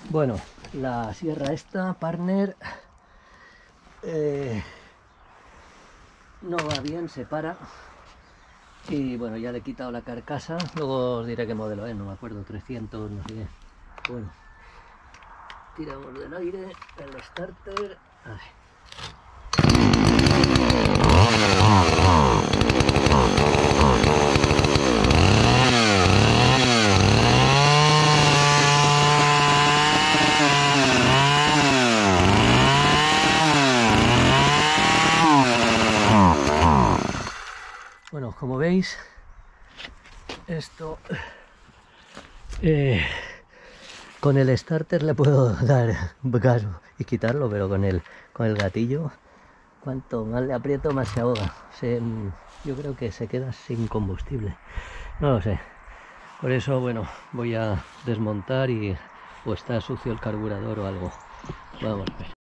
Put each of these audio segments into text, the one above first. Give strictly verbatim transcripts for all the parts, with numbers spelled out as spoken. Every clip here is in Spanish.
Bueno, la sierra esta, Partner, eh, no va bien, se para. Y bueno, ya le he quitado la carcasa. Luego os diré qué modelo es, no me acuerdo, trescientos, no sé qué. Bueno, tiramos del aire, el starter. Ay. Bueno, como veis, esto eh, con el starter le puedo dar gas y quitarlo, pero con el, con el gatillo, cuanto más le aprieto más se ahoga. Se, yo creo que se queda sin combustible, no lo sé. Por eso, bueno, voy a desmontar y o está sucio el carburador o algo. Vamos a ver.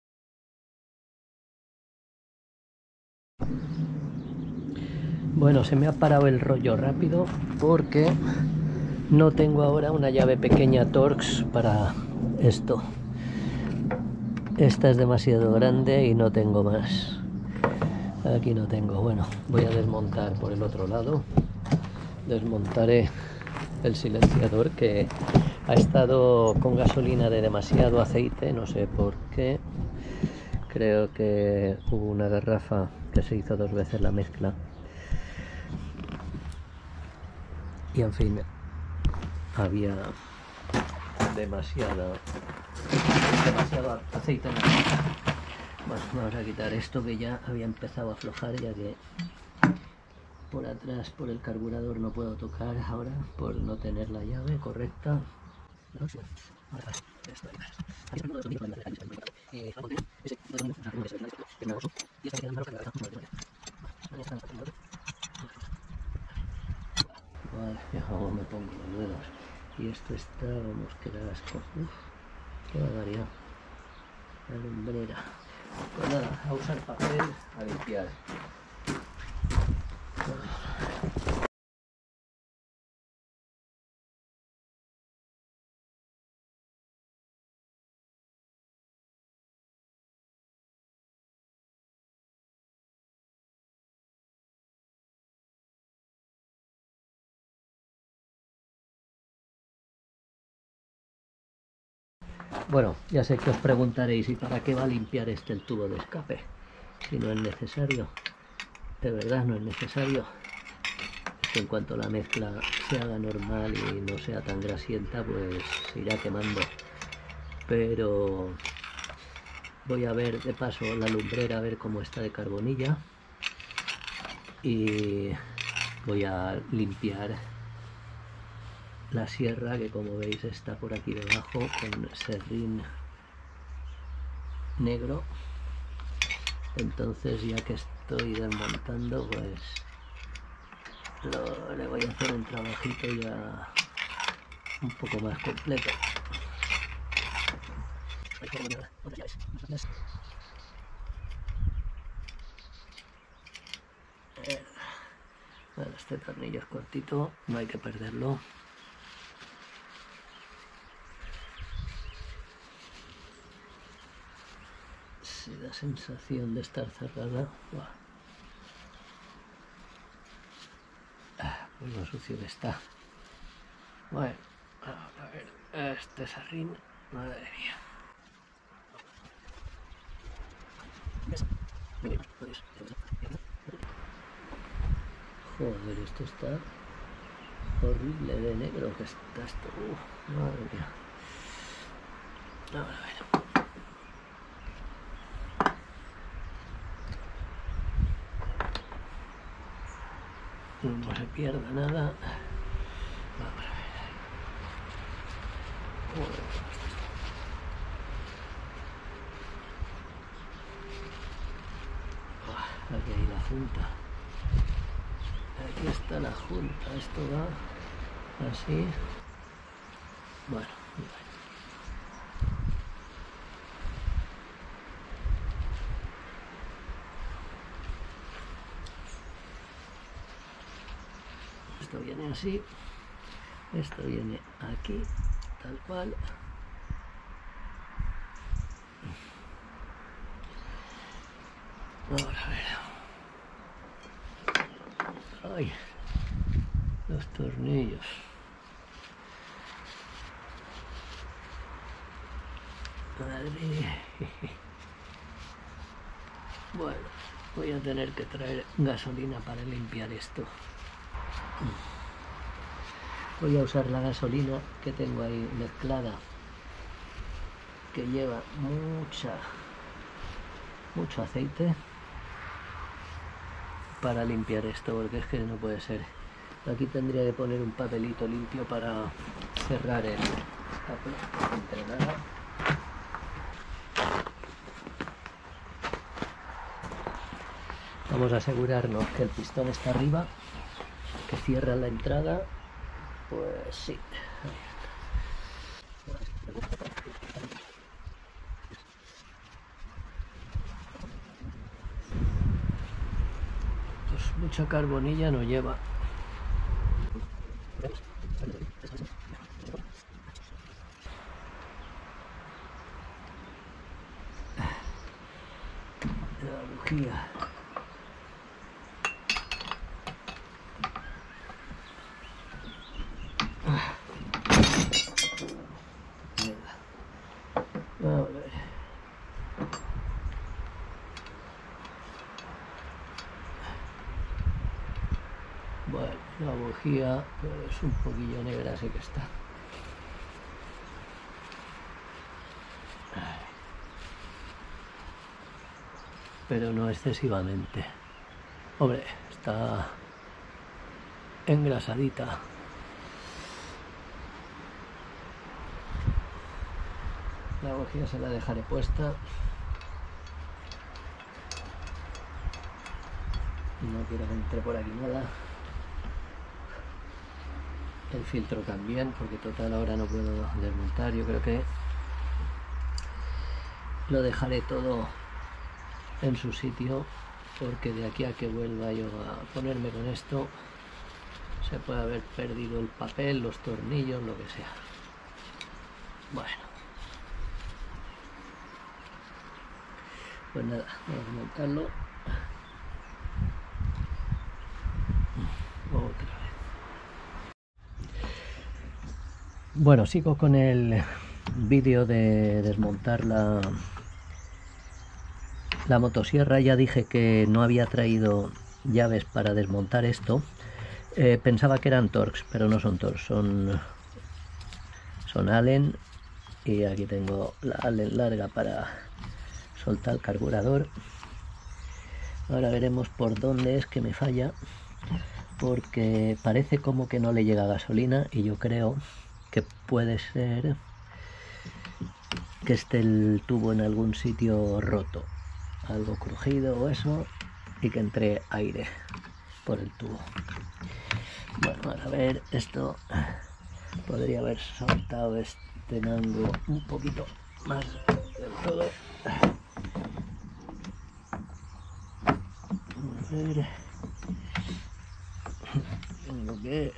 Bueno, se me ha parado el rollo rápido porque no tengo ahora una llave pequeña Torx para esto. Esta es demasiado grande y no tengo más. Aquí no tengo. Bueno, voy a desmontar por el otro lado. Desmontaré el silenciador que ha estado con gasolina de demasiado aceite, no sé por qué. Creo que hubo una garrafa que se hizo dos veces la mezcla. Y en fin, había demasiado, demasiado aceite en la mezcla. Bueno, vamos a quitar esto que ya había empezado a aflojar, ya que por atrás, por el carburador, no puedo tocar ahora por no tener la llave correcta. Vale, ya cómo me pongo los dedos. Y esto está, vamos, que da asco. Uf, qué barbaridad. La lumbrera. Pues nada, a usar papel, a limpiar. Bueno, ya sé que os preguntaréis, ¿y para qué va a limpiar este el tubo de escape? Si no es necesario. De verdad no es necesario. Es que en cuanto la mezcla se haga normal y no sea tan grasienta, pues se irá quemando. Pero voy a ver de paso la lumbrera, a ver cómo está de carbonilla. Y voy a limpiar la sierra, que como veis está por aquí debajo con serrín negro. Entonces, ya que estoy desmontando, pues lo, le voy a hacer un trabajito ya un poco más completo. Bueno, este tornillo es cortito, no hay que perderlo. Se da sensación de estar cerrada. Ah, pues lo sucio que está. Bueno, a ver, este serrín, madre mía. Joder, esto está horrible de negro que está esto. Uf, madre mía. Ahora a ver. No se pierda nada. Vamos a ver. Joder. Oh, aquí hay la junta. Aquí está la junta. Esto va así. Bueno, bueno. Esto viene así, esto viene aquí, tal cual, Ahora a ver. Ay, los tornillos. Madre mía. Bueno, voy a tener que traer gasolina para limpiar esto. Voy a usar la gasolina que tengo ahí mezclada, que lleva mucha, mucho aceite, para limpiar esto, porque es que no puede ser. Aquí tendría que poner un papelito limpio para cerrar el entre nada. Vamos a asegurarnos que el pistón está arriba, que cierra la entrada. Pues sí. Pues mucha carbonilla no lleva. La bujía. A ver. Bueno, la bujía es un poquillo negra, así que está. Pero no excesivamente. Hombre, está engrasadita. La bujía se la dejaré puesta. No quiero que entre por aquí nada. El filtro también, porque total ahora no puedo desmontar. Yo creo que lo dejaré todo en su sitio, porque de aquí a que vuelva yo a ponerme con esto se puede haber perdido el papel, los tornillos, lo que sea. Bueno, pues nada, vamos a montarlo otra vez. Bueno, sigo con el vídeo de desmontar la la motosierra. Ya dije que no había traído llaves para desmontar esto. Eh, pensaba que eran Torx, pero no son Torx, son son Allen. Y aquí tengo la Allen larga para soltar el carburador. Ahora veremos por dónde es que me falla, porque parece como que no le llega gasolina, y yo creo que puede ser que esté el tubo en algún sitio roto, algo crujido o eso, y que entre aire por el tubo. Bueno, vamos a ver, esto podría haber soltado este mango un poquito más del todo. A ver, tengo que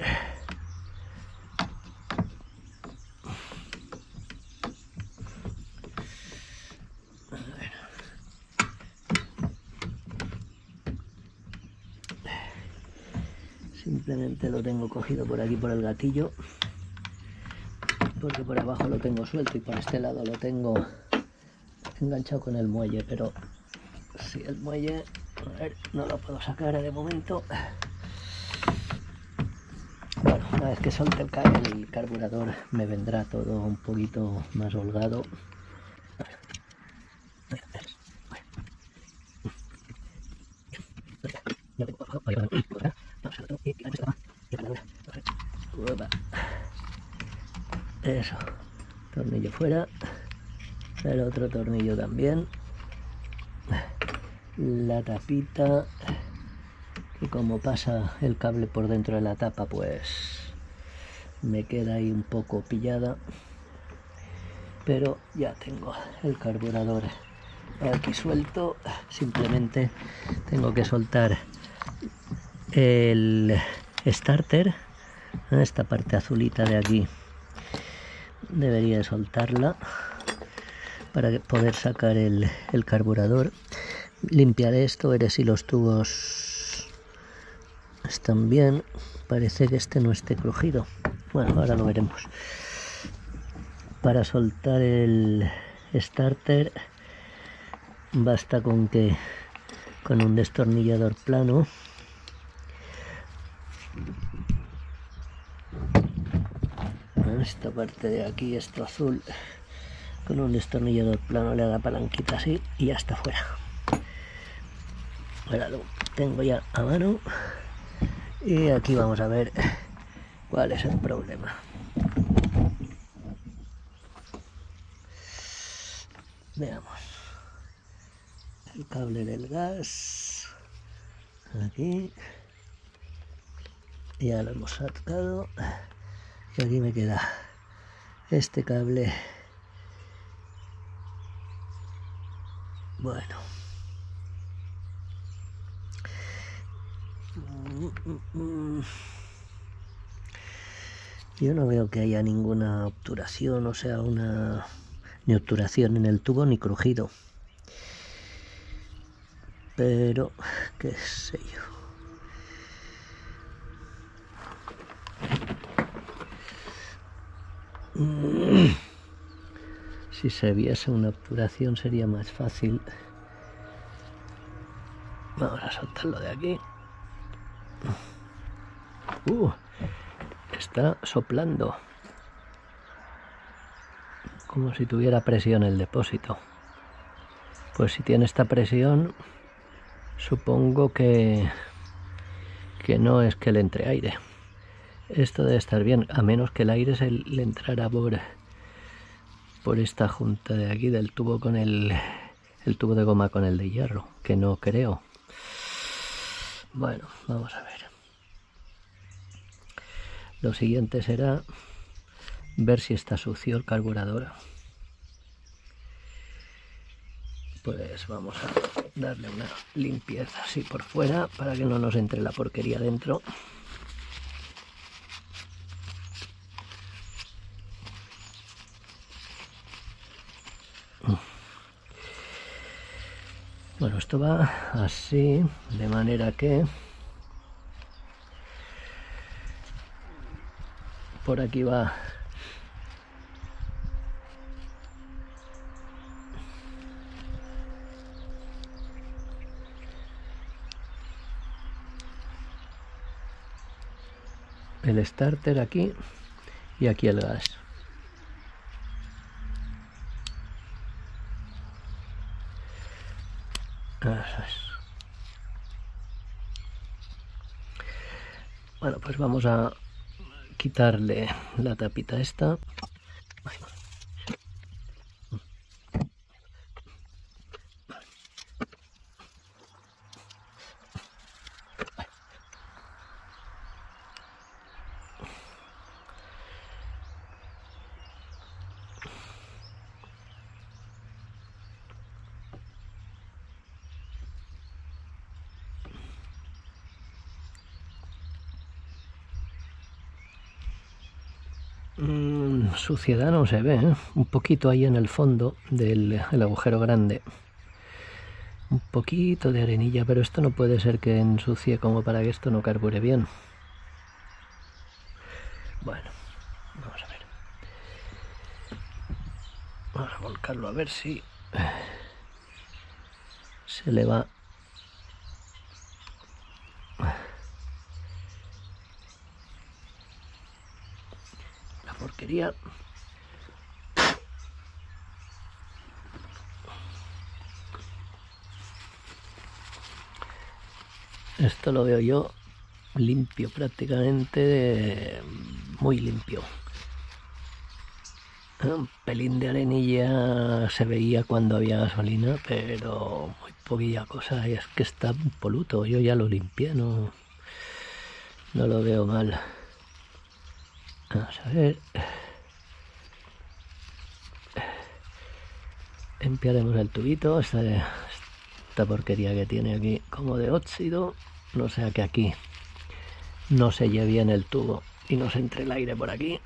simplemente lo tengo cogido por aquí por el gatillo, porque por abajo lo tengo suelto y por este lado lo tengo enganchado con el muelle, pero si el muelle, a ver, no lo puedo sacar de momento. Bueno, una vez que suelte el, el carburador me vendrá todo un poquito más holgado. Eso, tornillo fuera, el otro tornillo también, la tapita, que como pasa el cable por dentro de la tapa, pues me queda ahí un poco pillada, pero ya tengo el carburador aquí suelto. Simplemente tengo que soltar el starter, esta parte azulita de aquí debería de soltarla para poder sacar el, el carburador. Limpiaré esto, veré si los tubos están bien. Parece que este no esté crujido. Bueno, ahora lo veremos. Para soltar el starter basta con que con un destornillador plano esta parte de aquí, esto azul, con un destornillador plano le da la palanquita así y ya está fuera. Ahora lo tengo ya a mano y aquí vamos a ver cuál es el problema. Veamos el cable del gas aquí, ya lo hemos sacado y aquí me queda este cable. Bueno, yo no veo que haya ninguna obturación, o sea, una ni obturación en el tubo ni crujido, pero qué sé yo. Si se viese una obturación sería más fácil. Vamos a soltarlo de aquí. Uh, está soplando como si tuviera presión el depósito. Pues si tiene esta presión, supongo que que no es que le entre aire. Esto debe estar bien, a menos que el aire se le entrara por por esta junta de aquí del tubo con el el tubo de goma con el de hierro, que no creo. Bueno, vamos a ver. Lo siguiente será ver si está sucio el carburador. Pues vamos a darle una limpieza así por fuera para que no nos entre la porquería dentro. Bueno, esto va así, de manera que por aquí va el starter aquí y aquí el gas. Eso es. Bueno, pues vamos a quitarle la tapita esta. Mm, suciedad no se ve, ¿eh? Un poquito ahí en el fondo del el agujero grande. Un poquito de arenilla, pero esto no puede ser que ensucie como para que esto no carbure bien. Bueno, vamos a ver. Vamos a volcarlo a ver si se le va. La porquería. Esto lo veo yo limpio, prácticamente muy limpio. Un pelín de arenilla se veía cuando había gasolina, pero muy poquilla cosa. Y es que está impoluto. Yo ya lo limpié, no, no lo veo mal. Vamos a ver. Limpiaremos el tubito. Esta, esta porquería que tiene aquí como de óxido. No sea que aquí no selle bien el tubo y nos entre el aire por aquí.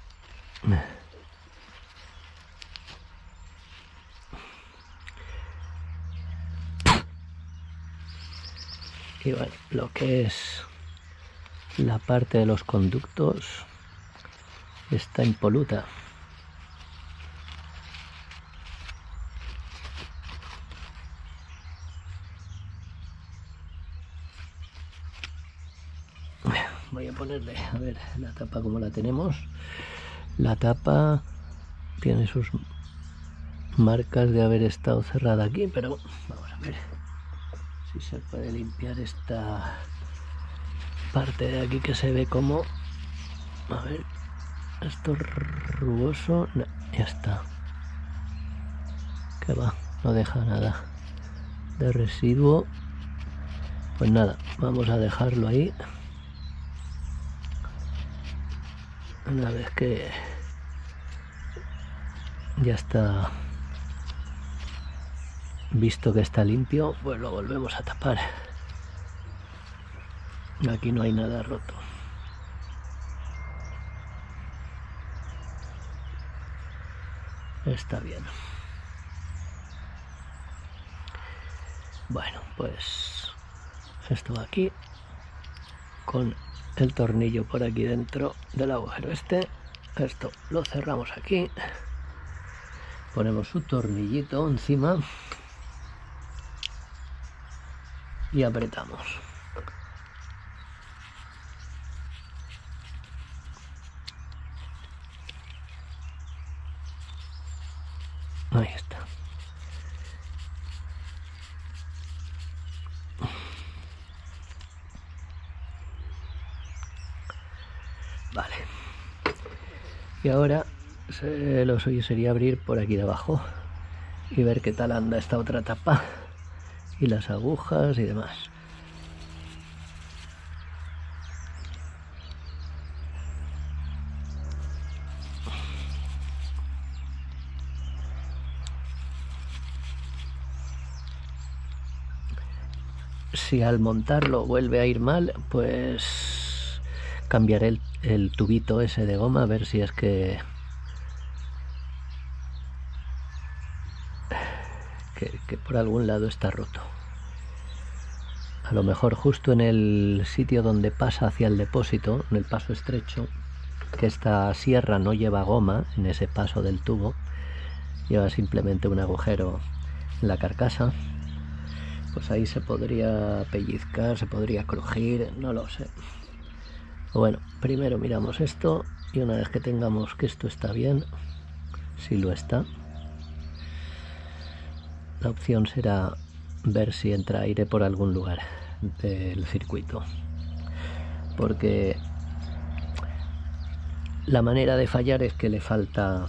Y bueno, lo que es la parte de los conductos está impoluta. Voy a ponerle, a ver, la tapa como la tenemos. La tapa tiene sus marcas de haber estado cerrada aquí, pero vamos a ver si se puede limpiar esta parte de aquí que se ve como, a ver, esto es rugoso, no, ya está, que va, no deja nada de residuo. Pues nada, vamos a dejarlo ahí. Una vez que ya está visto que está limpio, pues lo volvemos a tapar. Aquí no hay nada roto. Está bien. Bueno, pues esto va aquí, con el tornillo por aquí dentro del agujero este. Esto lo cerramos aquí, ponemos su tornillito encima y apretamos. Ahí está. Vale. Y ahora se, lo suyo sería abrir por aquí de abajo y ver qué tal anda esta otra tapa y las agujas y demás. Si al montarlo vuelve a ir mal, pues cambiaré el, el tubito ese de goma, a ver si es que, que, que por algún lado está roto. A lo mejor justo en el sitio donde pasa hacia el depósito, en el paso estrecho, que esta sierra no lleva goma en ese paso del tubo, lleva simplemente un agujero en la carcasa. Pues ahí se podría pellizcar, se podría crujir, no lo sé. Bueno, primero miramos esto y una vez que tengamos que esto está bien, si lo está, la opción será ver si entra aire por algún lugar del circuito. Porque la manera de fallar es que le falta,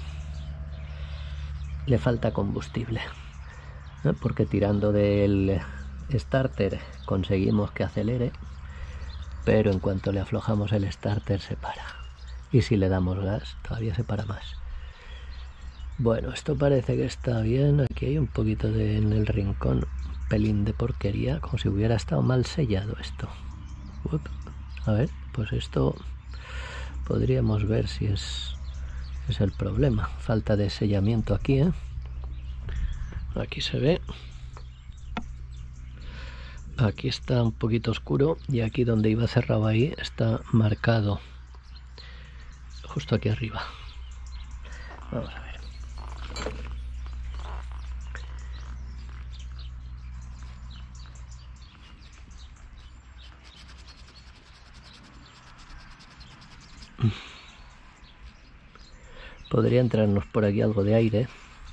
le falta combustible. ¿Eh? Porque tirando del starter conseguimos que acelere, pero en cuanto le aflojamos el starter se para, y si le damos gas todavía se para más. Bueno, esto parece que está bien. Aquí hay un poquito de, en el rincón, un pelín de porquería, como si hubiera estado mal sellado esto. Uf. A ver, pues esto podríamos ver si es, es el problema, falta de sellamiento aquí, ¿eh? Aquí se ve, aquí está un poquito oscuro y aquí donde iba cerrado ahí está marcado, justo aquí arriba. Vamos a ver. Podría entrarnos por aquí algo de aire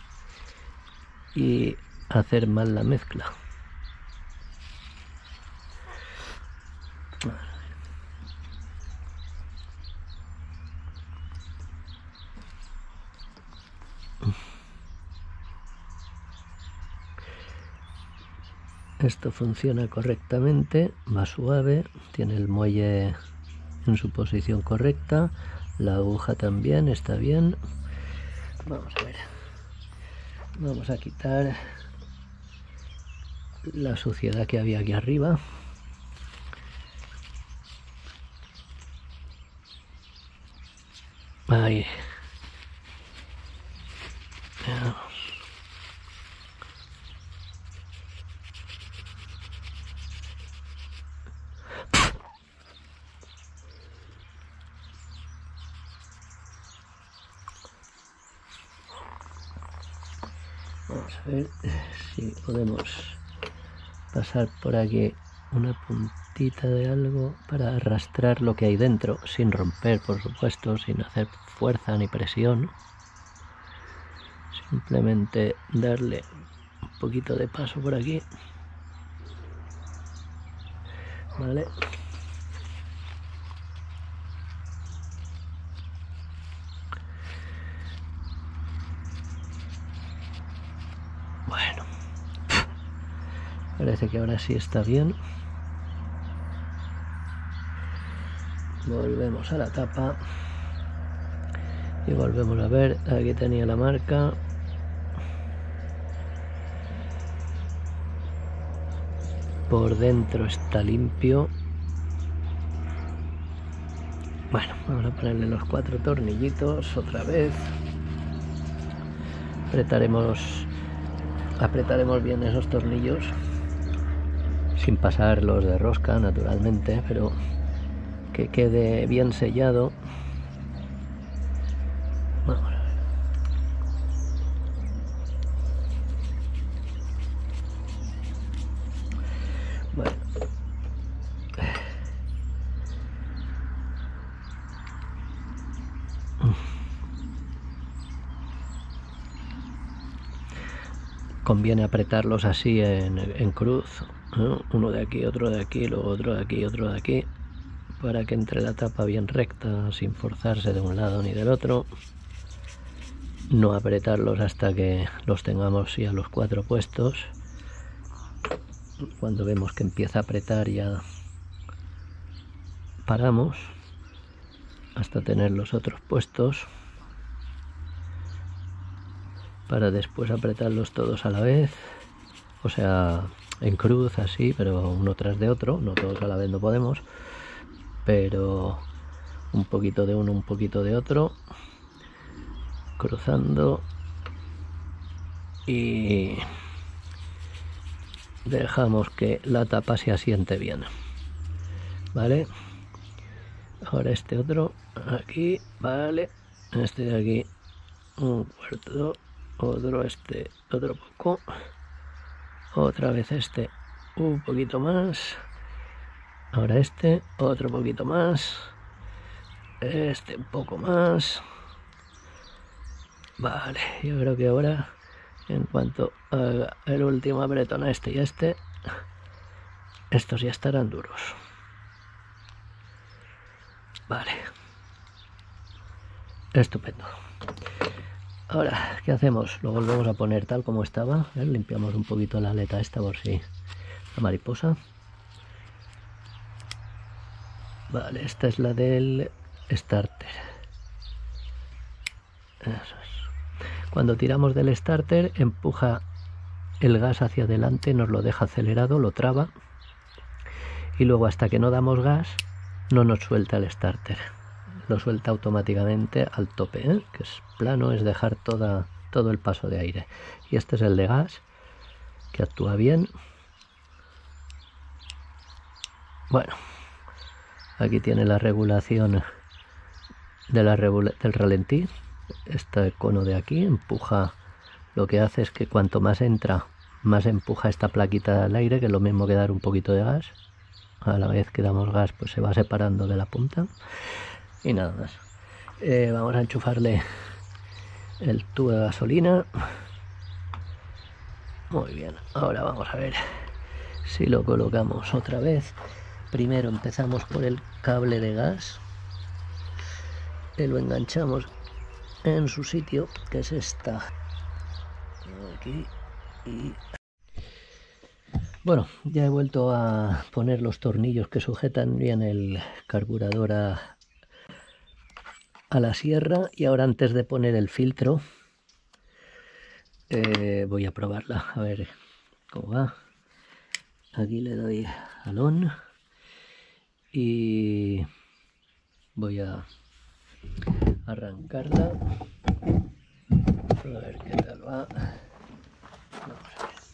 y hacer mal la mezcla. Esto funciona correctamente, va suave, tiene el muelle en su posición correcta, la aguja también está bien. Vamos a ver, vamos a quitar la suciedad que había aquí arriba. Ahí. Veamos. Vamos a ver si podemos pasar por aquí una puntita de algo para arrastrar lo que hay dentro, sin romper, por supuesto, sin hacer fuerza ni presión. Simplemente darle un poquito de paso por aquí. Vale. Bueno, parece que ahora sí está bien. Volvemos a la tapa y volvemos a ver. Aquí tenía la marca. Por dentro está limpio. Bueno, vamos a ponerle los cuatro tornillitos otra vez. Apretaremos, apretaremos bien esos tornillos, sin pasarlos de rosca, naturalmente, pero que quede bien sellado. Vamos a ver. Bueno. Conviene apretarlos así en, en cruz, ¿no? Uno de aquí, otro de aquí, luego otro de aquí, otro de aquí, para que entre la tapa bien recta, sin forzarse de un lado ni del otro. No apretarlos hasta que los tengamos ya los cuatro puestos. Cuando vemos que empieza a apretar ya paramos hasta tener los otros puestos, para después apretarlos todos a la vez, o sea, en cruz así, pero uno tras de otro, no todos a la vez no podemos, pero un poquito de uno, un poquito de otro, cruzando, y dejamos que la tapa se asiente bien, ¿vale? Ahora este otro, aquí, vale, este de aquí, un cuarto, otro este, otro poco, otra vez este, un poquito más, ahora este, otro poquito más, este un poco más. Vale, yo creo que ahora, en cuanto haga el último apretón a este y a este, estos ya estarán duros. Vale, estupendo. Ahora, ¿qué hacemos? Lo volvemos a poner tal como estaba, ¿eh? Limpiamos un poquito la aleta esta por si la mariposa. Vale, esta es la del starter. Eso es. Cuando tiramos del starter, empuja el gas hacia adelante, nos lo deja acelerado, lo traba, y luego hasta que no damos gas no nos suelta el starter, lo suelta automáticamente al tope, ¿eh? Que es plano, es dejar toda, todo el paso de aire. Y este es el de gas, que actúa bien. Bueno, aquí tiene la regulación de la regula del ralentí. Este cono de aquí empuja, lo que hace es que cuanto más entra, más empuja esta plaquita al aire, que es lo mismo que dar un poquito de gas. A la vez que damos gas, pues se va separando de la punta. Y nada más. Eh, vamos a enchufarle el tubo de gasolina. Muy bien, ahora vamos a ver si lo colocamos otra vez. Primero empezamos por el cable de gas, y lo enganchamos en su sitio, que es esta aquí, y bueno, ya he vuelto a poner los tornillos que sujetan bien el carburador a, a la sierra, y ahora, antes de poner el filtro, eh, voy a probarla a ver cómo va. Aquí le doy al on y voy a arrancarla, a ver qué tal va. Vamos a ver.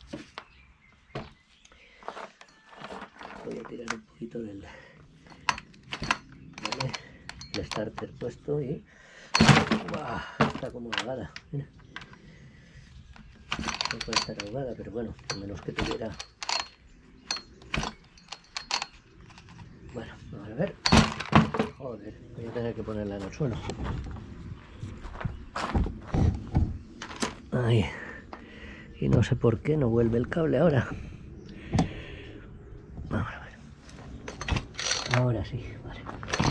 Voy a tirar un poquito del, ¿vale?, el starter puesto, y ¡buah!, está como una gala. Mira. No puede estar ahogada, pero bueno, a menos que tuviera... Bueno, vamos a ver. Joder, voy a tener que ponerla en el suelo. Ahí. Y no sé por qué no vuelve el cable ahora. Vamos a ver. Ahora sí, vale.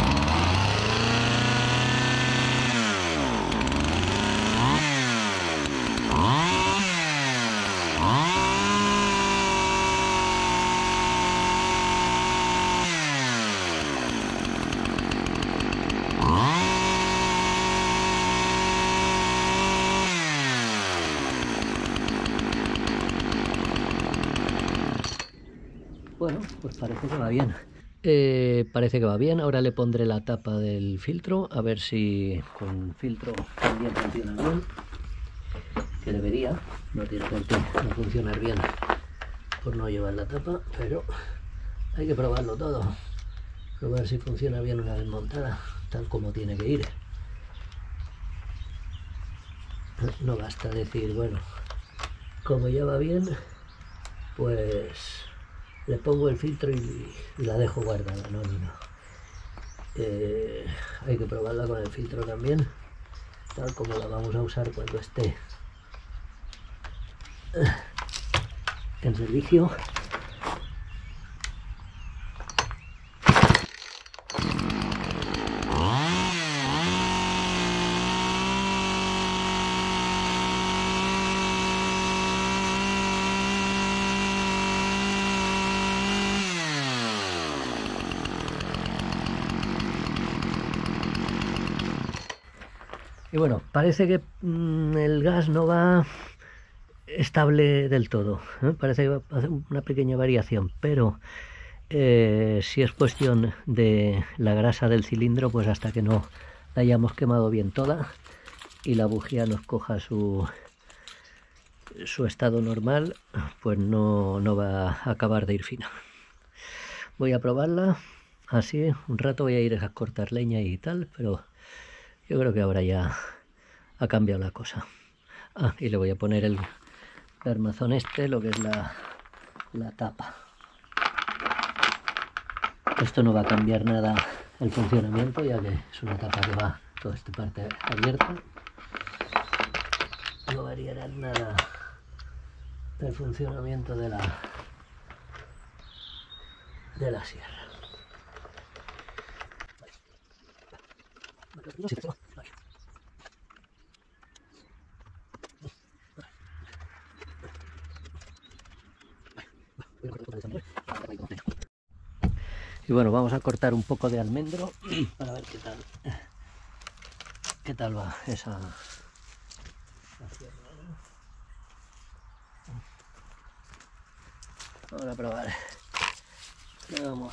Bueno, pues parece que va bien. Eh, parece que va bien. Ahora le pondré la tapa del filtro, a ver si con filtro también funciona bien. Que debería, no tiene por qué no funcionar bien por no llevar la tapa, pero hay que probarlo todo. Probar si funciona bien una vez montada, tal como tiene que ir. No basta decir, bueno, como ya va bien, pues le pongo el filtro y, y la dejo guardada. No, no, no. Eh, hay que probarla con el filtro también, tal como la vamos a usar cuando esté en servicio. Y bueno, parece que mmm, el gas no va estable del todo, ¿eh? Parece que va a hacer una pequeña variación, pero eh, si es cuestión de la grasa del cilindro, pues hasta que no la hayamos quemado bien toda y la bujía nos coja su, su estado normal, pues no, no va a acabar de ir fina. Voy a probarla así, un rato voy a ir a cortar leña y tal, pero yo creo que ahora ya ha cambiado la cosa. Ah, y le voy a poner el armazón este, lo que es la, la tapa. Esto no va a cambiar nada el funcionamiento, ya que es una tapa que va toda esta parte abierta. No variará nada el funcionamiento de la, de la sierra. Y bueno, vamos a cortar un poco de almendro para ver qué tal qué tal va esa sierra. Vamos a probar. Vamos.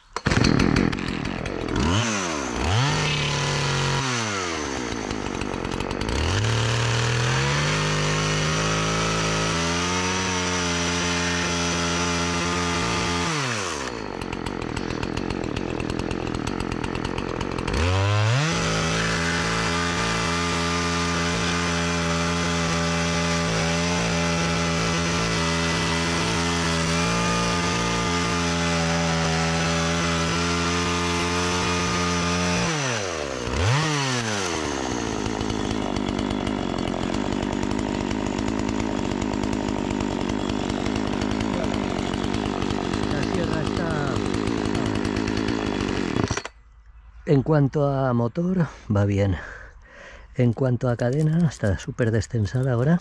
En cuanto a motor, va bien. En cuanto a cadena, está súper destensada ahora.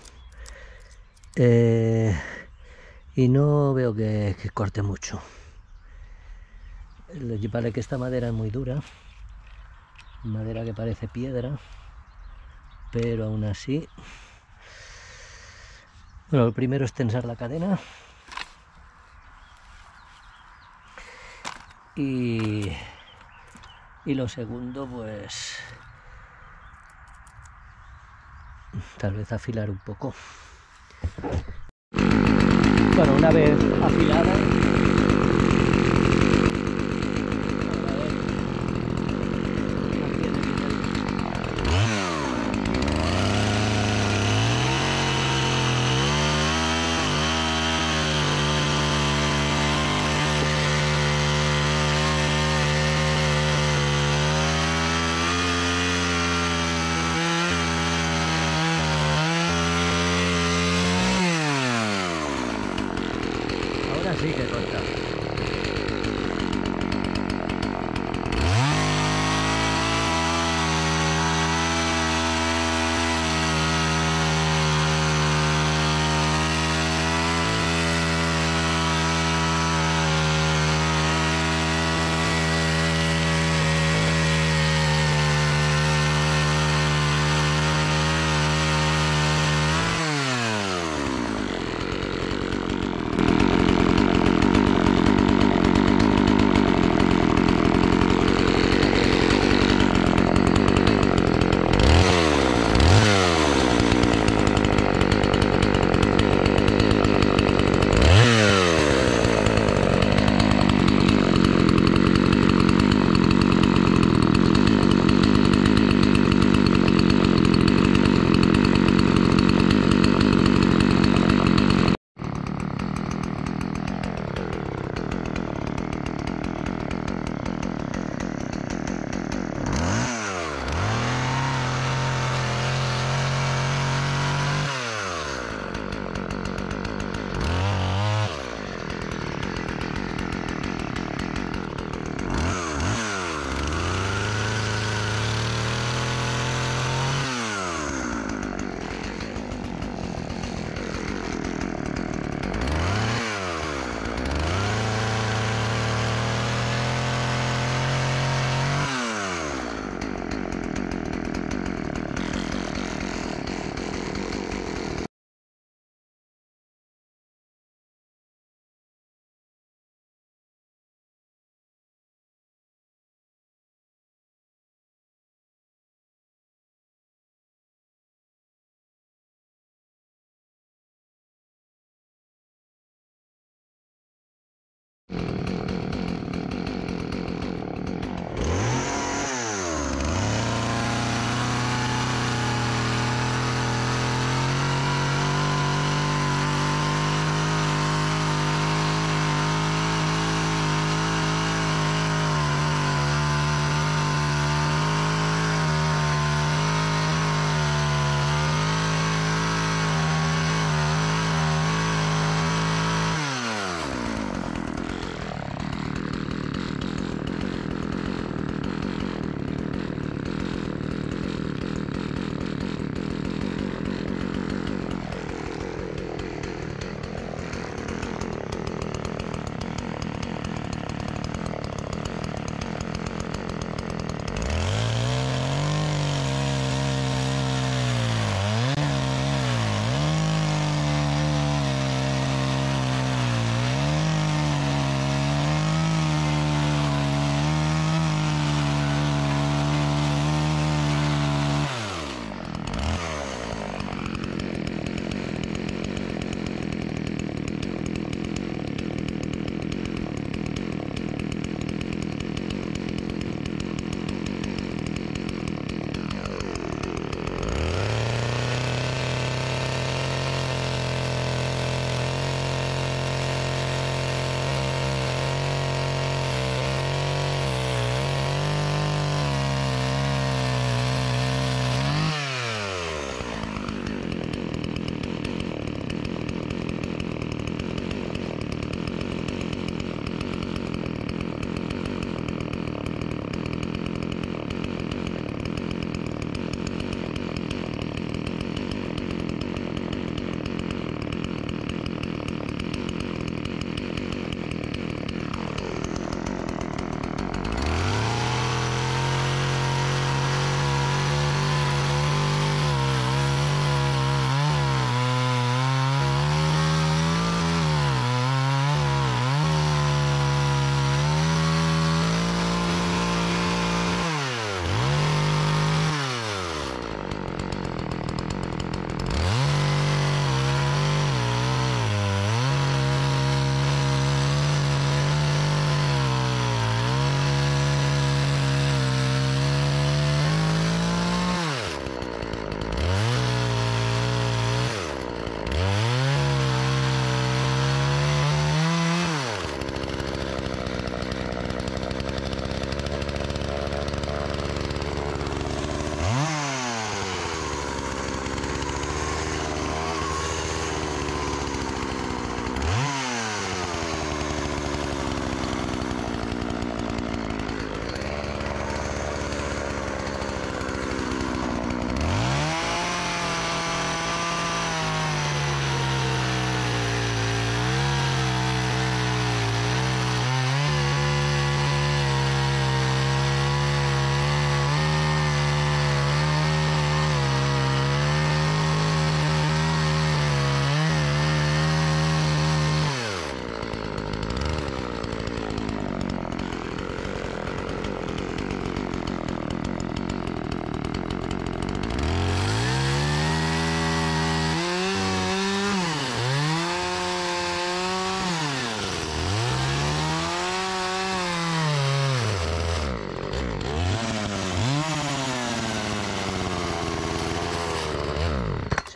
Eh, y no veo que, que corte mucho. Vale que esta madera es muy dura. Madera que parece piedra. Pero aún así... Bueno, lo primero es tensar la cadena. Y... Y lo segundo, pues, tal vez afilar un poco. Bueno, una vez afilada, sí que corta.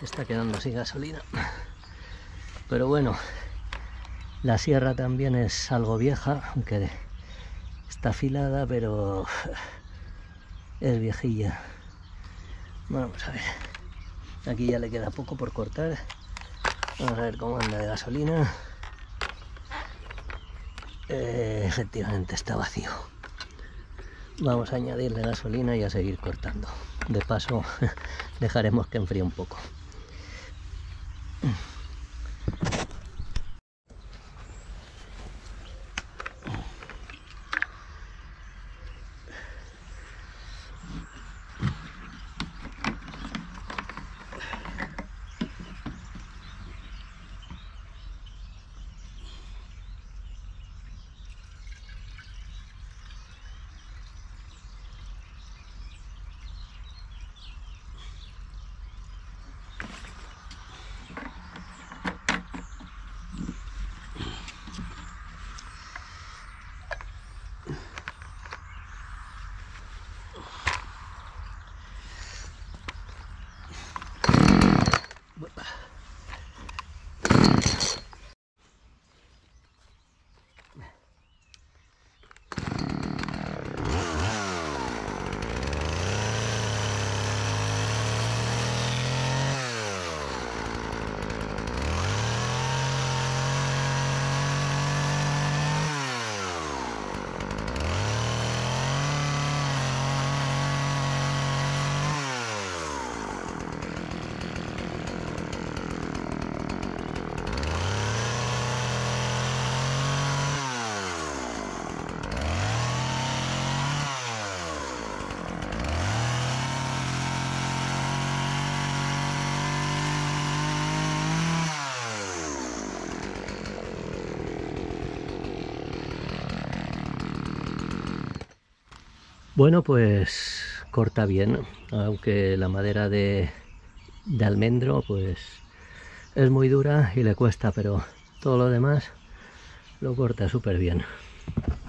se está quedando sin gasolina. Pero bueno, la sierra también es algo vieja, aunque está afilada, pero es viejilla. Vamos a ver, aquí ya le queda poco por cortar. Vamos a ver cómo anda de gasolina. Eh, efectivamente está vacío. Vamos a añadirle gasolina y a seguir cortando. De paso dejaremos que enfríe un poco. Bueno, pues corta bien, aunque la madera de, de almendro pues es muy dura y le cuesta, pero todo lo demás lo corta súper bien.